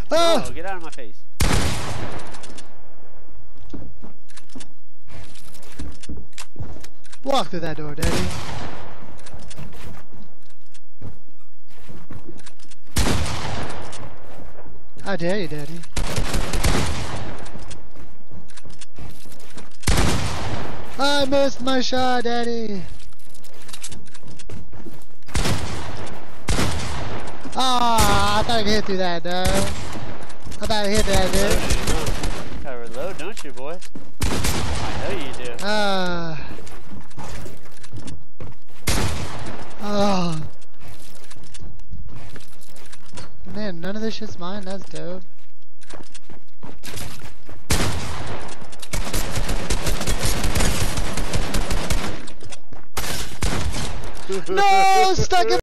Oh! No, get out of my face. Walk through that door, Daddy. How dare you, Daddy? I missed my shot, Daddy. Ah, I thought I could hit through that, though. I thought I hit that, dude. You gotta reload, don't you, boy? I know you do. Oh. Man, none of this shit's mine. That's dope. No, stuck in